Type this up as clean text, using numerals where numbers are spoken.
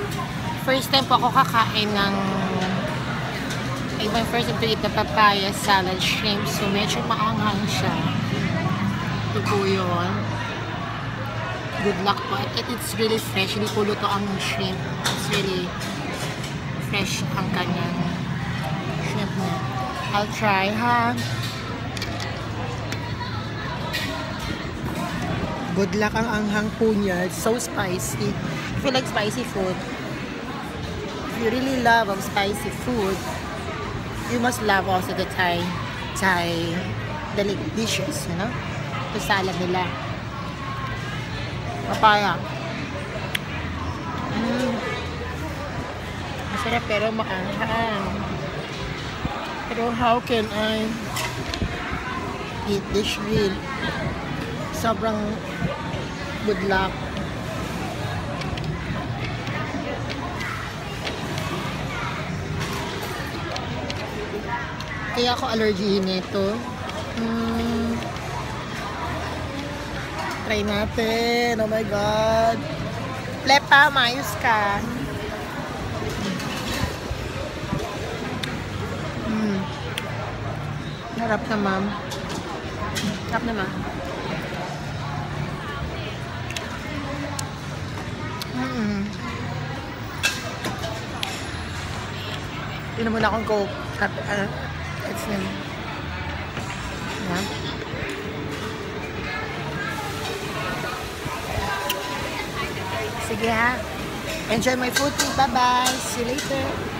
First time po ako kakain ng my first time to eat the papaya salad shrimp. So, medyo maanghang siya. Ito po yun. Good luck po. It's really fresh. Hindi po luto ang shrimp. It's really fresh ang kanyang shrimp niya. I'll try, ha? Good luck ang anghang po niya. It's so spicy. If you like spicy food, if you really love spicy food, you must love also the Thai dishes, you know? The salad nila. Papaya. Masarap pero maanghang. Pero how can I eat this meal? Sobrang good luck. Kaya ako allergy nito. Try natin. Oh my God. Lepa, mayos ka. Harap na, ma'am. Harap na, ma'am. Yun muna akong Coke. It's name. Yeah. Sige ha. Enjoy my food. Bye-bye. See you later.